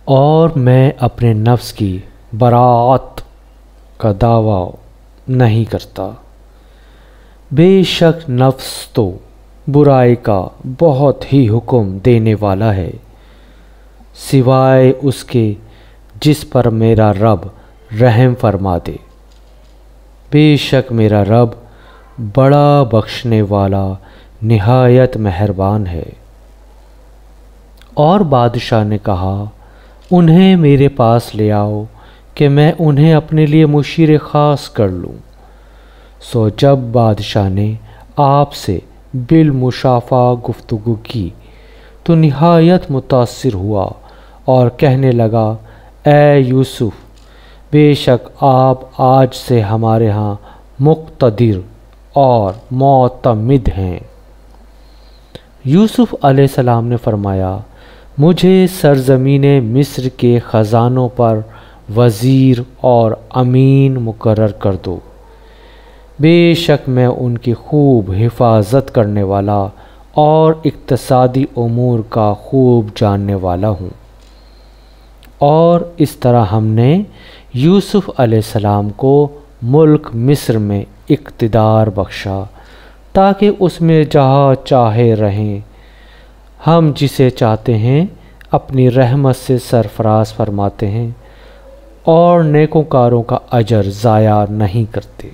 اور میں اپنے نفس کی براعت کا دعویٰ نہیں کرتا۔ بے شک نفس تو برائی کا بہت ہی حکم دینے والا ہے، سوائے اس کے جس پر میرا رب رحم فرما دے۔ بے شک میرا رب بڑا بخشنے والا نہایت مہربان ہے۔ اور بادشاہ نے کہا، انہیں میرے پاس لے آؤ کہ میں انہیں اپنے لیے مشیر خاص کر لوں۔ سو جب بادشاہ نے آپ سے بالمشافہ گفتگو کی تو نہایت متاثر ہوا اور کہنے لگا، اے یوسف، بے شک آپ آج سے ہمارے ہاں مقتدر اور معتمد ہیں۔ یوسف علیہ السلام نے فرمایا، مجھے سرزمین مصر کے خزانوں پر وزیر اور امین مقرر کر دو، بے شک میں ان کی خوب حفاظت کرنے والا اور اقتصادی امور کا خوب جاننے والا ہوں۔ اور اس طرح ہم نے یوسف علیہ السلام کو ملک مصر میں اقتدار بخشا تاکہ اس میں جہاں چاہے رہیں۔ ہم جسے چاہتے ہیں اپنی رحمت سے سرفراز فرماتے ہیں اور نیکوکاروں کا اجر ضائع نہیں کرتے۔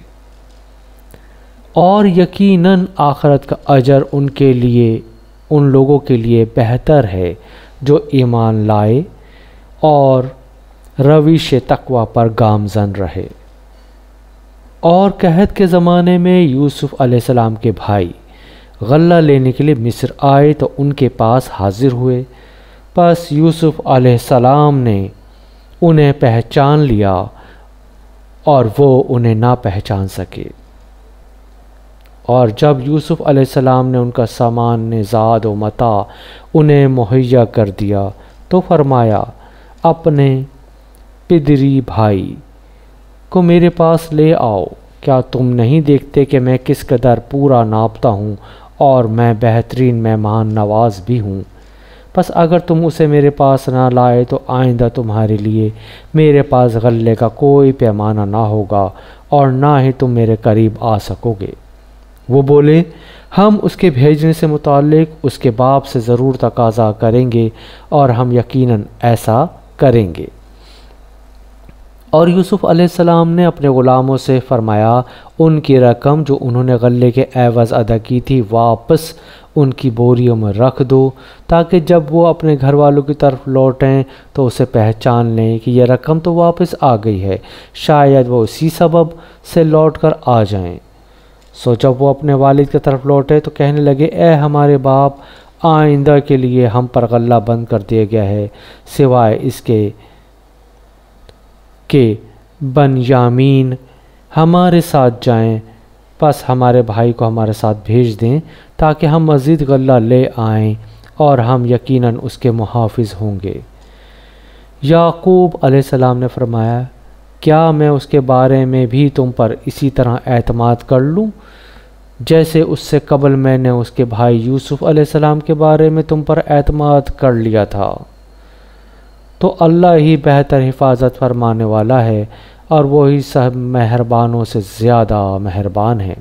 اور یقیناً آخرت کا اجر ان لوگوں کے لیے بہتر ہے جو ایمان لائے اور روش تقوی پر گامزن رہے۔ اور قحط کے زمانے میں یوسف علیہ السلام کے بھائی غلہ لینے کے لیے مصر آئے تو ان کے پاس حاضر ہوئے، پس یوسف علیہ السلام نے انہیں پہچان لیا اور وہ انہیں نہ پہچان سکے۔ اور جب یوسف علیہ السلام نے ان کا سامان زاد و متاع انہیں مہیا کر دیا تو فرمایا، اپنے پدری بھائی کو میرے پاس لے آؤ، کیا تم نہیں دیکھتے کہ میں کس قدر پورا ناپتا ہوں اور میں بہترین مہمان نواز بھی ہوں؟ پس اگر تم اسے میرے پاس نہ لائے تو آئندہ تمہارے لیے میرے پاس غلے کا کوئی پیمانہ نہ ہوگا اور نہ ہی تم میرے قریب آ سکو گے۔ وہ بولے، ہم اس کے بھیجنے سے متعلق اس کے باپ سے ضرور تقاضا کریں گے اور ہم یقیناً ایسا کریں گے۔ اور یوسف علیہ السلام نے اپنے غلاموں سے فرمایا، ان کی رقم جو انہوں نے غلے کے عوض ادا کی تھی واپس ان کی بوریوں میں رکھ دو، تاکہ جب وہ اپنے گھر والوں کی طرف لوٹیں تو اسے پہچان لیں کہ یہ رقم تو واپس آ گئی ہے، شاید وہ اسی سبب سے لوٹ کر آ جائیں۔ سو جب وہ اپنے والد کی طرف لوٹے تو کہنے لگے، اے ہمارے باپ، آئندہ کے لیے ہم پر غلہ بند کر دیا گیا ہے، سوائے اس کے کہ بنیامین ہمارے ساتھ جائیں، پس ہمارے بھائی کو ہمارے ساتھ بھیج دیں تاکہ ہم مزید غلہ لے آئیں اور ہم یقیناً اس کے محافظ ہوں گے۔ یعقوب علیہ السلام نے فرمایا، کیا میں اس کے بارے میں بھی تم پر اسی طرح اعتماد کر لوں جیسے اس سے قبل میں نے اس کے بھائی یوسف علیہ السلام کے بارے میں تم پر اعتماد کر لیا تھا؟ تو اللہ ہی بہتر حفاظت فرمانے والا ہے اور وہی سب مہربانوں سے زیادہ مہربان ہے۔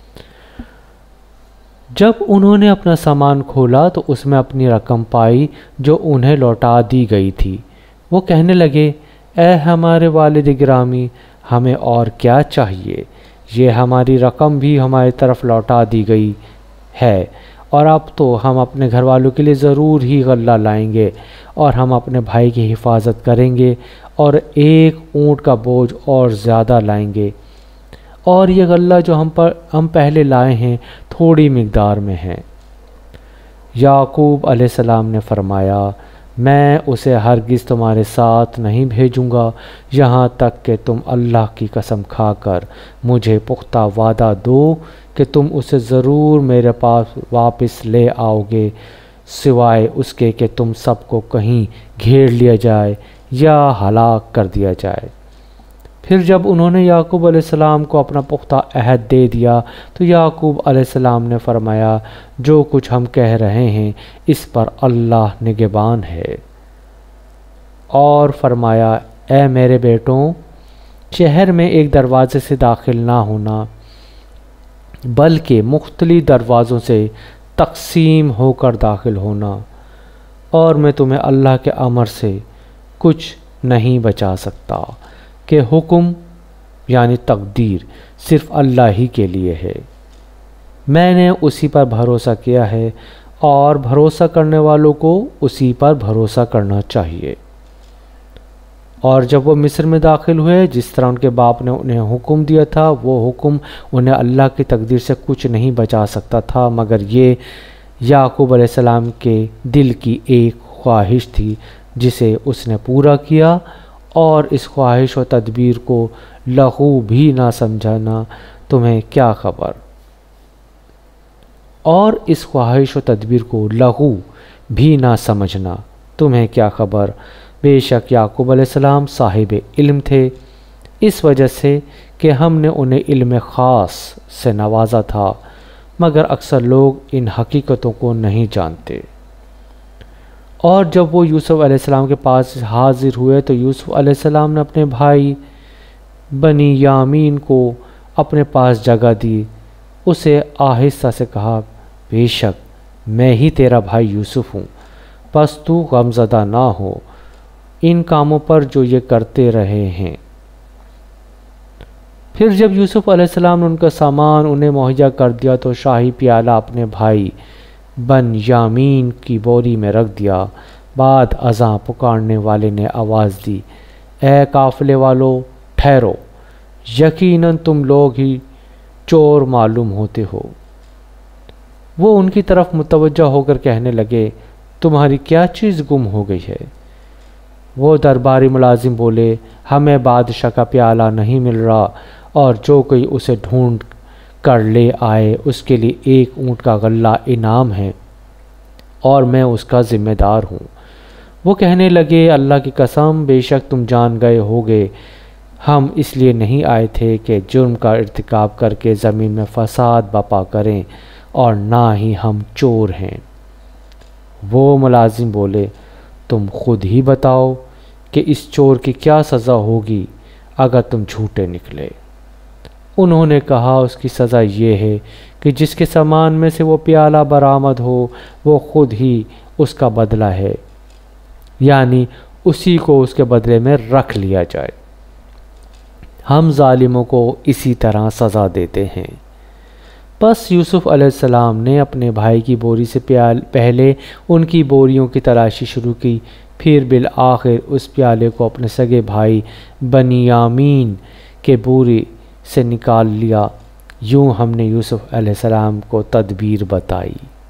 جب انہوں نے اپنا سامان کھولا تو اس میں اپنی رقم پائی جو انہیں لوٹا دی گئی تھی۔ وہ کہنے لگے، اے ہمارے والد گرامی، ہمیں اور کیا چاہیے؟ یہ ہماری رقم بھی ہماری طرف لوٹا دی گئی ہے، اور اب تو ہم اپنے گھر والوں کے لیے ضرور ہی غلہ لائیں گے اور ہم اپنے بھائی کی حفاظت کریں گے اور ایک اونٹ کا بوجھ اور زیادہ لائیں گے، اور یہ غلہ جو ہم پہلے لائے ہیں تھوڑی مقدار میں ہے۔ یعقوب علیہ السلام نے فرمایا، میں اسے ہرگز تمہارے ساتھ نہیں بھیجوں گا یہاں تک کہ تم اللہ کی قسم کھا کر مجھے پختہ وعدہ دو کہ تم اسے ضرور میرے پاس واپس لے آؤ گے، سوائے اس کے کہ تم سب کو کہیں گھیر لیا جائے یا ہلاک کر دیا جائے۔ پھر جب انہوں نے یعقوب علیہ السلام کو اپنا پختہ عہد دے دیا تو یعقوب علیہ السلام نے فرمایا، جو کچھ ہم کہہ رہے ہیں اس پر اللہ نگہبان ہے۔ اور فرمایا اے میرے بیٹوں، شہر میں ایک دروازے سے داخل نہ ہونا بلکہ مختلف دروازوں سے تقسیم ہو کر داخل ہونا، اور میں تمہیں اللہ کے امر سے کچھ نہیں بچا سکتا کہ حکم یعنی تقدیر صرف اللہ ہی کے لیے ہے۔ میں نے اسی پر بھروسہ کیا ہے اور بھروسہ کرنے والوں کو اسی پر بھروسہ کرنا چاہیے۔ اور جب وہ مصر میں داخل ہوئے، جس طرح ان کے باپ نے انہیں حکم دیا تھا، وہ حکم انہیں اللہ کی تقدیر سے کچھ نہیں بچا سکتا تھا، مگر یہ یعقوب علیہ السلام کے دل کی ایک خواہش تھی جسے اس نے پورا کیا، اور اس خواہش و تدبیر کو لغو بھی نہ سمجھنا تمہیں کیا خبر، اور اس خواہش و تدبیر کو لغو بھی نہ سمجھنا تمہیں کیا خبر۔ بے شک یعقوب علیہ السلام صاحب علم تھے، اس وجہ سے کہ ہم نے انہیں علم خاص سے نوازا تھا، مگر اکثر لوگ ان حقیقتوں کو نہیں جانتے۔ اور جب وہ یوسف علیہ السلام کے پاس حاضر ہوئے تو یوسف علیہ السلام نے اپنے بھائی بنی یامین کو اپنے پاس جگہ دی، اسے آہستہ سے کہا بے شک میں ہی تیرا بھائی یوسف ہوں، بس تو غمزدہ نہ ہو ان کاموں پر جو یہ کرتے رہے ہیں۔ پھر جب یوسف علیہ السلام نے ان کا سامان انہیں مہیا کر دیا تو شاہی پیالہ اپنے بھائی بن یامین کی بوری میں رکھ دیا۔ بعد ازاں پکارنے والے نے آواز دی اے قافلے والو ٹھہرو، یقیناً تم لوگ ہی چور معلوم ہوتے ہو۔ وہ ان کی طرف متوجہ ہو کر کہنے لگے تمہاری کیا چیز گم ہو گئی ہے؟ وہ درباری ملازم بولے ہمیں بادشاہ کا پیالہ نہیں مل رہا، اور جو کوئی اسے ڈھونڈ کر لے آئے اس کے لیے 1 اونٹ کا غلہ انعام ہے، اور میں اس کا ذمہ دار ہوں۔ وہ کہنے لگے اللہ کی قسم بے شک تم جان گئے ہوگے ہم اس لیے نہیں آئے تھے کہ جرم کا ارتکاب کر کے زمین میں فساد برپا کریں، اور نہ ہی ہم چور ہیں۔ وہ ملازم بولے تم خود ہی بتاؤ کہ اس چور کی کیا سزا ہوگی اگر تم جھوٹے نکلے۔ انہوں نے کہا اس کی سزا یہ ہے کہ جس کے سامان میں سے وہ پیالہ برآمد ہو وہ خود ہی اس کا بدلہ ہے، یعنی اسی کو اس کے بدلے میں رکھ لیا جائے۔ ہم ظالموں کو اسی طرح سزا دیتے ہیں۔ بس یوسف علیہ السلام نے اپنے بھائی کی بوری سے پہلے ان کی بوریوں کی تلاشی شروع کی، پھر بالآخر اس پیالے کو اپنے سگے بھائی بنیامین کے بوری سے نکال لیا۔ یوں ہم نے یوسف علیہ السلام کو تدبیر بتائی۔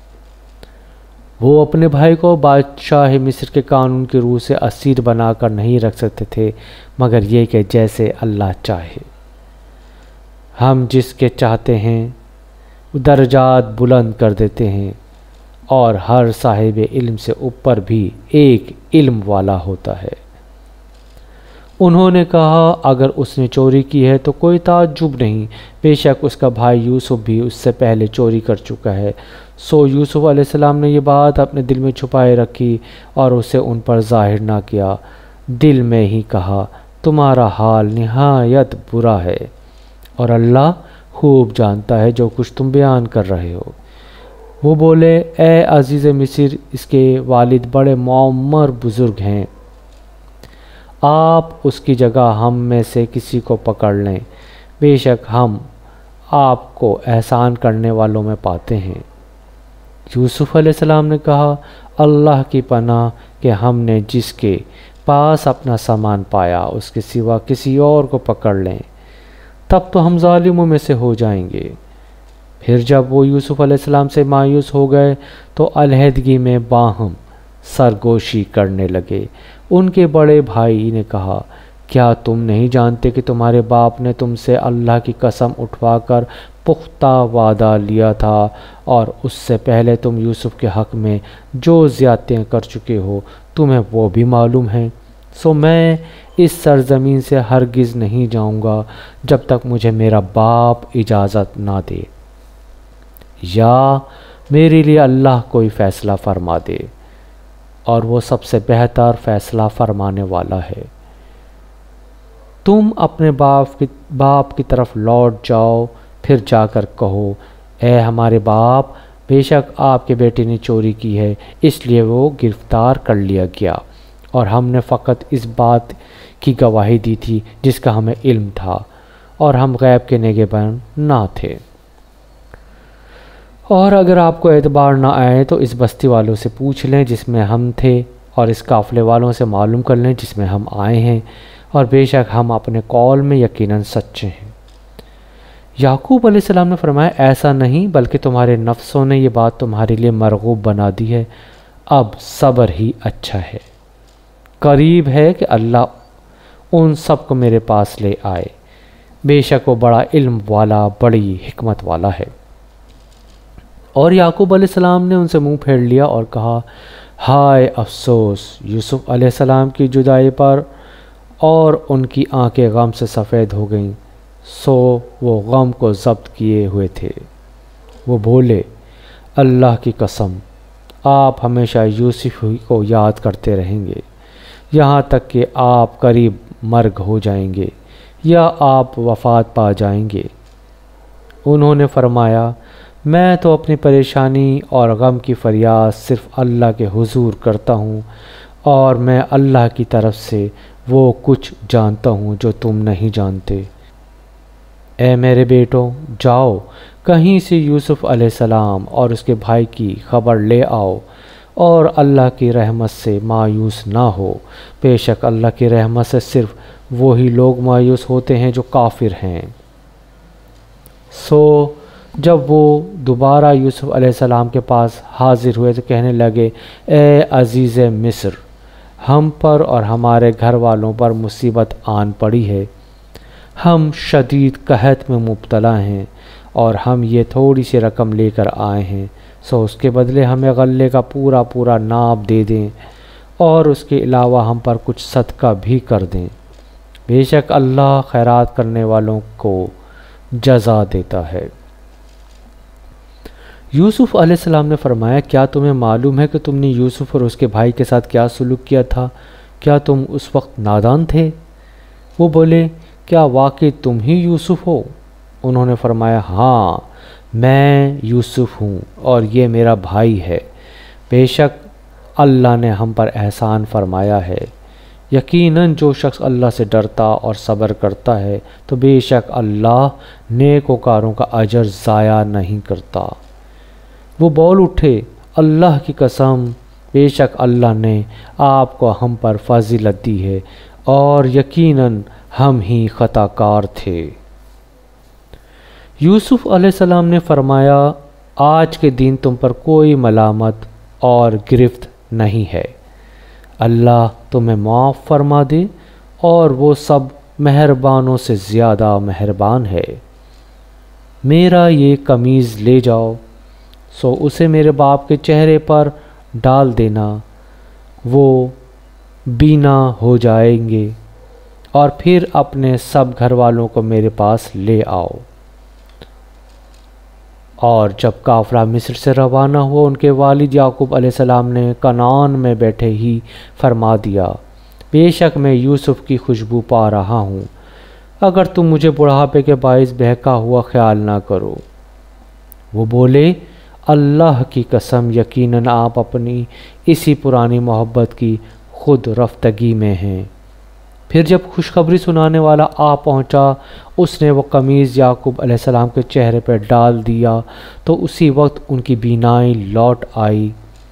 وہ اپنے بھائی کو بادشاہ مصر کے قانون کی روح سے اسیر بنا کر نہیں رکھ سکتے تھے، مگر یہ کہ جیسے اللہ چاہے ہم جس کے چاہتے ہیں درجات بلند کر دیتے ہیں، اور ہر صاحب علم سے اوپر بھی ایک علم والا ہوتا ہے۔ انہوں نے کہا اگر اس نے چوری کی ہے تو کوئی تعجب نہیں، بے شک اس کا بھائی یوسف بھی اس سے پہلے چوری کر چکا ہے۔ سو یوسف علیہ السلام نے یہ بات اپنے دل میں چھپائے رکھی اور اسے ان پر ظاہر نہ کیا، دل میں ہی کہا تمہارا حال نہایت برا ہے، اور اللہ خوب جانتا ہے جو کچھ تم بیان کر رہے ہو۔ وہ بولے اے عزیز مصر، اس کے والد بڑے معمر بزرگ ہیں، آپ اس کی جگہ ہم میں سے کسی کو پکڑ لیں، بے شک ہم آپ کو احسان کرنے والوں میں پاتے ہیں۔ یوسف علیہ السلام نے کہا اللہ کی پناہ کہ ہم نے جس کے پاس اپنا سامان پایا اس کے سوا کسی اور کو پکڑ لیں، تب تو ہم ظالموں میں سے ہو جائیں گے۔ پھر جب وہ یوسف علیہ السلام سے مایوس ہو گئے تو علیحدگی میں باہم سرگوشی کرنے لگے۔ ان کے بڑے بھائی نے کہا کیا تم نہیں جانتے کہ تمہارے باپ نے تم سے اللہ کی قسم اٹھوا کر پختہ وعدہ لیا تھا، اور اس سے پہلے تم یوسف کے حق میں جو زیادتیاں کر چکے ہو تمہیں وہ بھی معلوم ہیں۔ سو میں اس سرزمین سے ہرگز نہیں جاؤں گا جب تک مجھے میرا باپ اجازت نہ دے، یا میرے لیے اللہ کوئی فیصلہ فرما دے۔ اور وہ سب سے بہتر فیصلہ فرمانے والا ہے۔ تم اپنے باپ کی طرف لوٹ جاؤ، پھر جا کر کہو، اے ہمارے باپ، بے شک آپ کے بیٹے نے چوری کی ہے، اس لیے وہ گرفتار کر لیا گیا، اور ہم نے فقط اس بات کی گواہی دی تھی جس کا ہمیں علم تھا، اور ہم غیب کے نگہبان نہ تھے۔ اور اگر آپ کو اعتبار نہ آئے تو اس بستی والوں سے پوچھ لیں جس میں ہم تھے، اور اس قافلے والوں سے معلوم کر لیں جس میں ہم آئے ہیں، اور بے شک ہم اپنے قول میں یقیناً سچے ہیں۔ یعقوب علیہ السلام نے فرمایا، ایسا نہیں، بلکہ تمہارے نفسوں نے یہ بات تمہارے لیے مرغوب بنا دی ہے، اب صبر ہی اچھا ہے۔ قریب ہے کہ اللہ ان سب کو میرے پاس لے آئے، بے شک وہ بڑا علم والا، بڑی حکمت والا ہے۔ اور یعقوب علیہ السلام نے ان سے منہ پھیر لیا اور کہا، ہائے افسوس یوسف علیہ السلام کی جدائی پر، اور ان کی آنکھیں غم سے سفید ہو گئیں، سو وہ غم کو ضبط کیے ہوئے تھے۔ وہ بولے، اللہ کی قسم، آپ ہمیشہ یوسف کو یاد کرتے رہیں گے، یہاں تک کہ آپ قریب مرگ ہو جائیں گے یا آپ وفات پا جائیں گے۔ انہوں نے فرمایا، میں تو اپنی پریشانی اور غم کی فریاد صرف اللہ کے حضور کرتا ہوں، اور میں اللہ کی طرف سے وہ کچھ جانتا ہوں جو تم نہیں جانتے۔ اے میرے بیٹوں، جاؤ کہیں سے یوسف علیہ السلام اور اس کے بھائی کی خبر لے آؤ، اور اللہ کی رحمت سے مایوس نہ ہو، بے شک اللہ کی رحمت سے صرف وہی لوگ مایوس ہوتے ہیں جو کافر ہیں۔ سو جب وہ دوبارہ یوسف علیہ السلام کے پاس حاضر ہوئے تو کہنے لگے، اے عزیز مصر، ہم پر اور ہمارے گھر والوں پر مصیبت آن پڑی ہے، ہم شدید قحط میں مبتلا ہیں، اور ہم یہ تھوڑی سی رقم لے کر آئے ہیں، سو اس کے بدلے ہمیں غلے کا پورا ناب دے دیں، اور اس کے علاوہ ہم پر کچھ صدقہ بھی کر دیں، بے شک اللہ خیرات کرنے والوں کو جزا دیتا ہے۔ یوسف علیہ السلام نے فرمایا، کیا تمہیں معلوم ہے کہ تم نے یوسف اور اس کے بھائی کے ساتھ کیا سلوک کیا تھا؟ کیا تم اس وقت نادان تھے؟ وہ بولے، کیا واقعی تم ہی یوسف ہو؟ انہوں نے فرمایا، ہاں میں یوسف ہوں، اور یہ میرا بھائی ہے، بے شک اللہ نے ہم پر احسان فرمایا ہے، یقیناً جو شخص اللہ سے ڈرتا اور صبر کرتا ہے تو بے شک اللہ نیکوکاروں کا اجر ضائع نہیں کرتا۔ وہ بول اٹھے، اللہ کی قسم، بے شک اللہ نے آپ کو ہم پر فضیلت دی ہے، اور یقیناً ہم ہی خطا کار تھے۔ یوسف علیہ السلام نے فرمایا، آج کے دن تم پر کوئی ملامت اور گرفت نہیں ہے، اللہ تمہیں معاف فرما دے، اور وہ سب مہربانوں سے زیادہ مہربان ہے۔ میرا یہ قمیض لے جاؤ، سو اسے میرے باپ کے چہرے پر ڈال دینا، وہ بینا ہو جائیں گے، اور پھر اپنے سب گھر والوں کو میرے پاس لے آؤ۔ اور جب قافلہ مصر سے روانہ ہوا، ان کے والد یعقوب علیہ السلام نے کنعان میں بیٹھے ہی فرما دیا، بے شک میں یوسف کی خوشبو پا رہا ہوں، اگر تم مجھے بڑھاپے کے باعث بہکا ہوا خیال نہ کرو۔ وہ بولے، اللہ کی قسم، یقیناً آپ اپنی اسی پرانی محبت کی خود رفتگی میں ہیں۔ پھر جب خوشخبری سنانے والا آ پہنچا، اس نے وہ قمیض یعقوب علیہ السلام کے چہرے پر ڈال دیا تو اسی وقت ان کی بینائی لوٹ آئی۔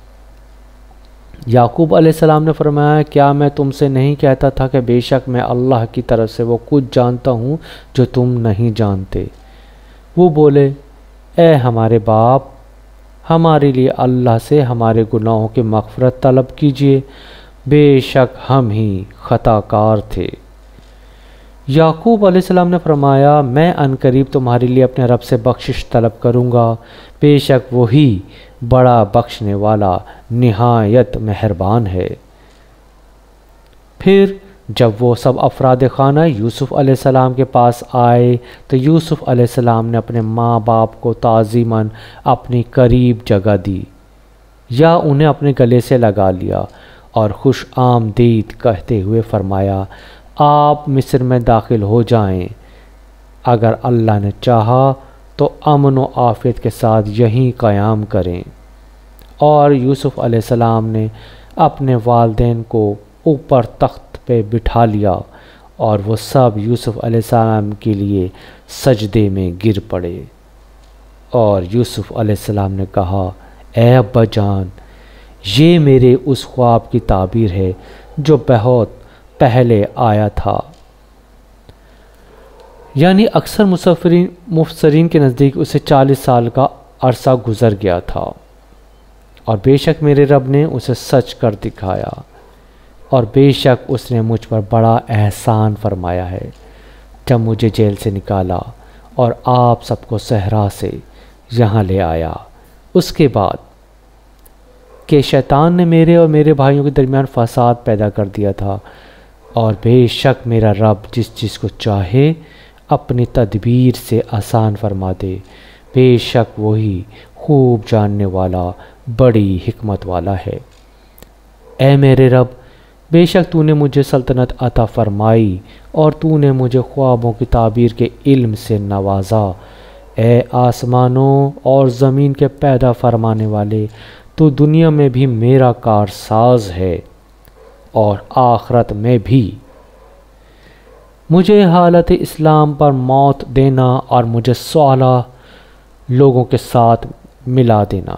یعقوب علیہ السلام نے فرمایا، کیا میں تم سے نہیں کہتا تھا کہ بے شک میں اللہ کی طرف سے وہ کچھ جانتا ہوں جو تم نہیں جانتے؟ وہ بولے، اے ہمارے باپ، ہمارے لیے اللہ سے ہمارے گناہوں کی مغفرت طلب کیجیے، بے شک ہم ہی خطا کار تھے۔ یعقوب علیہ السلام نے فرمایا، میں عنقریب تمہارے لیے اپنے رب سے بخشش طلب کروں گا، بے شک وہی بڑا بخشنے والا نہایت مہربان ہے۔ پھر جب وہ سب افراد خانہ یوسف علیہ السلام کے پاس آئے تو یوسف علیہ السلام نے اپنے ماں باپ کو تعظیماً اپنی قریب جگہ دی، یا انہیں اپنے گلے سے لگا لیا اور خوش آمدید کہتے ہوئے فرمایا آپ مصر میں داخل ہو جائیں، اگر اللہ نے چاہا تو امن و عافیت کے ساتھ یہیں قیام کریں۔ اور یوسف علیہ السلام نے اپنے والدین کو اوپر تخت پہ بٹھا لیا اور وہ سب یوسف علیہ السلام کے لیے سجدے میں گر پڑے۔ اور یوسف علیہ السلام نے کہا اے ابا جان، یہ میرے اس خواب کی تعبیر ہے جو بہت پہلے آیا تھا۔ یعنی اکثر مفسرین کے نزدیک اسے 40 سال کا عرصہ گزر گیا تھا، اور بے شک میرے رب نے اسے سچ کر دکھایا، اور بے شک اس نے مجھ پر بڑا احسان فرمایا ہے جب مجھے جیل سے نکالا اور آپ سب کو صحرا سے یہاں لے آیا، اس کے بعد کہ شیطان نے میرے اور میرے بھائیوں کے درمیان فساد پیدا کر دیا تھا، اور بے شک میرا رب جس چیز کو چاہے اپنی تدبیر سے آسان فرما دے، بے شک وہی خوب جاننے والا بڑی حکمت والا ہے۔ اے میرے رب، بے شک تو نے مجھے سلطنت عطا فرمائی اور تو نے مجھے خوابوں کی تعبیر کے علم سے نوازا۔ اے آسمانوں اور زمین کے پیدا فرمانے والے، تو دنیا میں بھی میرا کارساز ہے اور آخرت میں بھی۔ مجھے حالت اسلام پر موت دینا اور مجھے صالح لوگوں کے ساتھ ملا دینا۔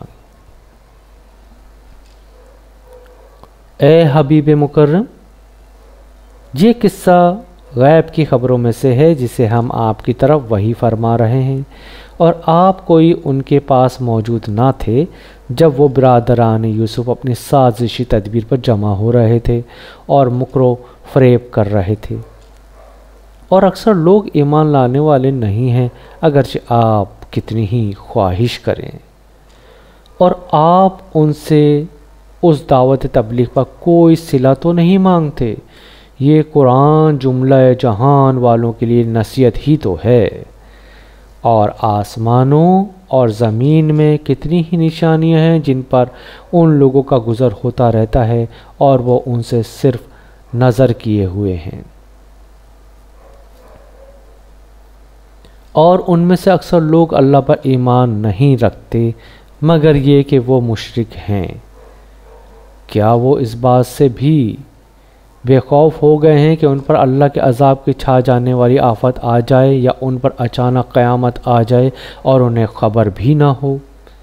اے حبیب مکرم، یہ قصہ غیب کی خبروں میں سے ہے جسے ہم آپ کی طرف وحی فرما رہے ہیں، اور آپ کوئی ان کے پاس موجود نہ تھے جب وہ برادران یوسف اپنی سازشی تدبیر پر جمع ہو رہے تھے اور مکر و فریب کر رہے تھے۔ اور اکثر لوگ ایمان لانے والے نہیں ہیں اگرچہ آپ کتنی ہی خواہش کریں، اور آپ ان سے اس دعوت تبلیغ پر کوئی صلہ تو نہیں مانگتے۔ یہ قرآن جملہ جہان والوں کے لیے نصیحت ہی تو ہے، اور آسمانوں اور زمین میں کتنی ہی نشانیاں ہیں جن پر ان لوگوں کا گزر ہوتا رہتا ہے اور وہ ان سے صرف نظر کیے ہوئے ہیں۔ اور ان میں سے اکثر لوگ اللہ پر ایمان نہیں رکھتے مگر یہ کہ وہ مشرک ہیں۔ کیا وہ اس بات سے بھی بے خوف ہو گئے ہیں کہ ان پر اللہ کے عذاب کی چھا جانے والی آفت آ جائے، یا ان پر اچانک قیامت آ جائے اور انہیں خبر بھی نہ ہو؟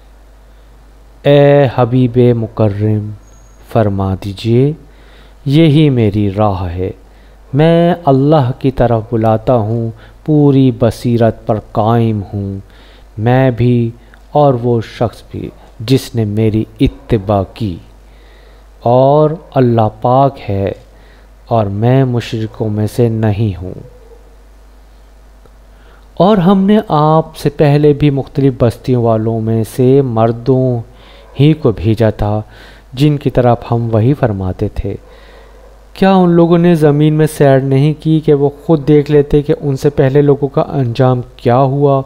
اے حبیب مکرم، فرما دیجئے یہی میری راہ ہے، میں اللہ کی طرف بلاتا ہوں، پوری بصیرت پر قائم ہوں، میں بھی اور وہ شخص بھی جس نے میری اتباع کی، اور اللہ پاک ہے اور میں مشرکوں میں سے نہیں ہوں۔ اور ہم نے آپ سے پہلے بھی مختلف بستیوں والوں میں سے مردوں ہی کو بھیجا تھا جن کی طرف ہم وحی فرماتے تھے۔ کیا ان لوگوں نے زمین میں سیر نہیں کی کہ وہ خود دیکھ لیتے کہ ان سے پہلے لوگوں کا انجام کیا ہوا؟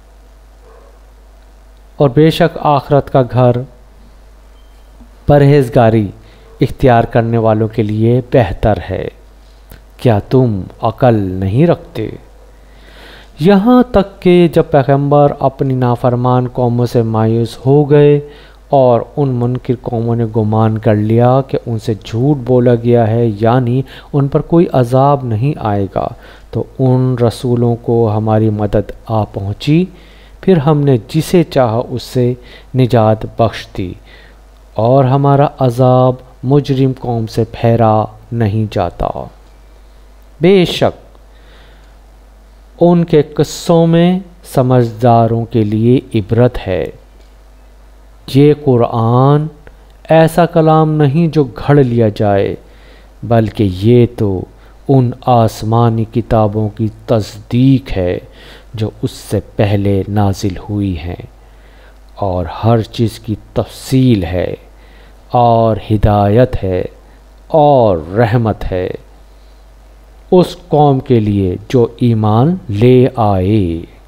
اور بے شک آخرت کا گھر پرہیزگاری اختیار کرنے والوں کے لیے بہتر ہے۔ کیا تم عقل نہیں رکھتے؟ یہاں تک کہ جب پیغمبر اپنی نافرمان قوموں سے مایوس ہو گئے اور ان منکر قوموں نے گمان کر لیا کہ ان سے جھوٹ بولا گیا ہے، یعنی ان پر کوئی عذاب نہیں آئے گا، تو ان رسولوں کو ہماری مدد آ پہنچی، پھر ہم نے جسے چاہا اس سے نجات بخش دی، اور ہمارا عذاب مجرم قوم سے پھیرا نہیں جاتا۔ بے شک ان کے قصوں میں سمجھداروں کے لیے عبرت ہے۔ یہ قرآن ایسا کلام نہیں جو گھڑ لیا جائے، بلکہ یہ تو ان آسمانی کتابوں کی تصدیق ہے جو اس سے پہلے نازل ہوئی ہیں، اور ہر چیز کی تفصیل ہے، اور ہدایت ہے اور رحمت ہے اس قوم کے لیے جو ایمان لے آئے۔